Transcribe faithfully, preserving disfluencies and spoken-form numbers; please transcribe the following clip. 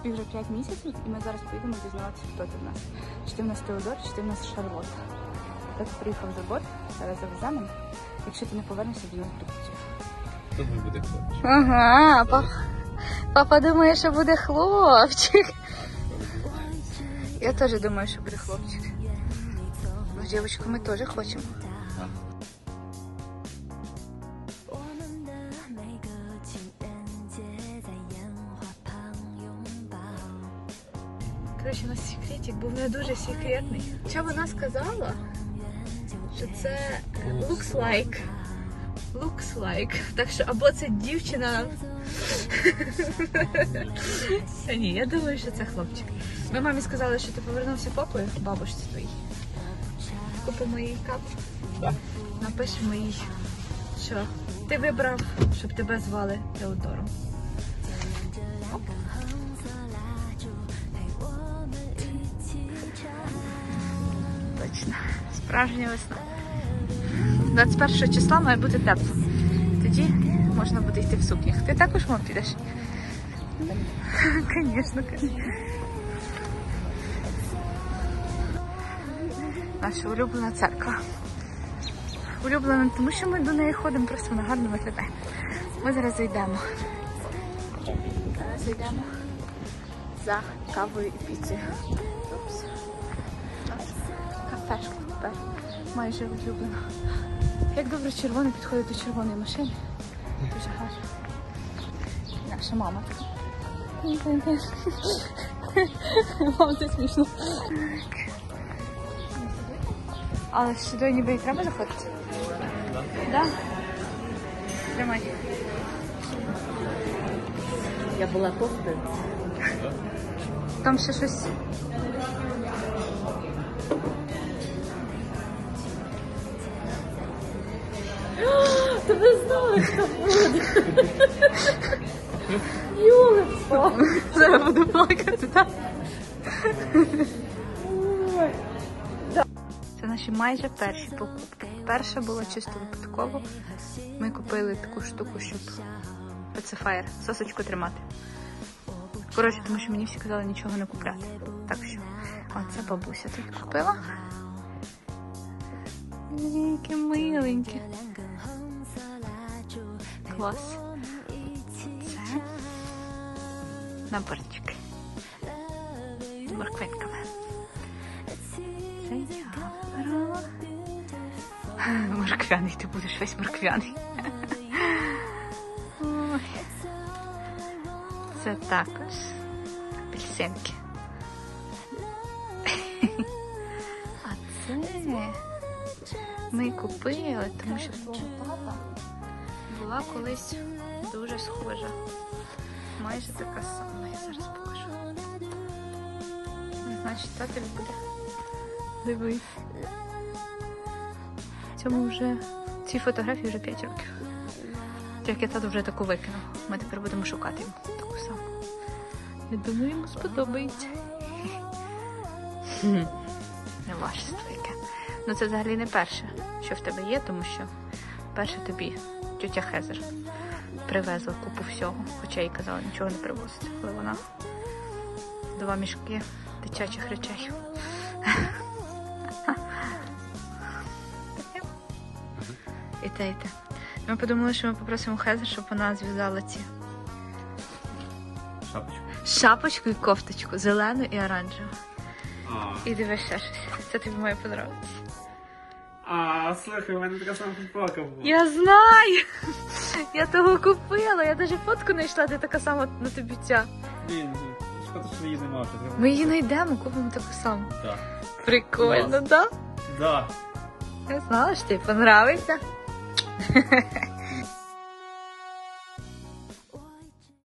І вже п'ять місяців, і ми зараз поїдемо дізнаватися, хто ти в нас. Чи ти в нас Теодор, чи ти в нас Шарлотта. Так приїхав забор, зараз завеземо. Якщо ти не повернешся, до нас прикрутів. Думаю, буде хлопчик. Ага, пап... папа думає, що буде хлопчик. Я теж думаю, що буде хлопчик. Ну, дівчинку ми теж хочемо. Коротше, у нас секретик був не дуже секретний. Хоча вона сказала, що це looks like. Looks like. Так що або це дівчина. Ні, я думаю, що це хлопчик. Ми мамі сказали, що ти повернувся попою бабушці твоїй. Купимо їй кап. Так. Напишемо їй, що ти вибрав, щоб тебе звали Теодором. Оп. Точно. Справжня весна. двадцять першого числа має бути тепло. Тоді можна буде йти в сукнях. Ти також, мам, підеш? Звісно, звісно. Наша улюблена церква. Улюблена, тому що ми до неї ходимо, просто вона гарно виглядає. Ми зараз зайдемо. Зараз зайдемо за кавою і піцею. Упс. Кафешка тепер майже улюблена. Як добре червоний підходить до червоної машини. Дуже гарно. Наша мама така. Мама, це смішно. Але сюди ніби і треба заходити? Так? Да? Тримай. Я була кофтою. Там ще щось. Ти не знала, що буде. Юлечко. Зараз буду плакати, так? Це наші майже перші покупки. Перша була чисто випадково. Ми купили таку штуку, щоб пацифаєр, сосочку тримати. Коротше, тому що мені всі казали нічого не купляти. Так що, оце бабуся тут купила. Яке миленьке. Клас. Це наборчик з морквинками. Це я вибрала. Морквяний, ти будеш весь морквяний. Ой. Це також апельсинки. А це ми купили, тому що твого тата була колись дуже схожа. Майже така сама. Я зараз покажу. Значить, татель буде. Дивись. Цьому вже, цій фотографії вже п'ять років. Тільки тато вже таку викинув. Ми тепер будемо шукати йому таку саму. Я думаю, йому сподобається. Не важко яке. Ну це взагалі не перше, що в тебе є, тому що перше тобі тьотя Хезер привезла купу всього, хоча їй казала нічого не привозити, але вона два мішки дитячих речей. І те, і те. Ми подумали, що ми попросимо Хезер, щоб вона зв'язала ці Шапочку. шапочку і кофточку, зелену і оранжеву. А, І дивись ще щось. Це тобі має подобатися. а слухай, у мене така сама футболка була. Я знаю! Я того купила, я навіть фотку знайшла, де така сама на тобі ця. Блін, шкода, що її немає. Ми її знайдемо, купимо таку саму. Так. Прикольно, Клас. так? Да. Я знала, що тобі понравиться.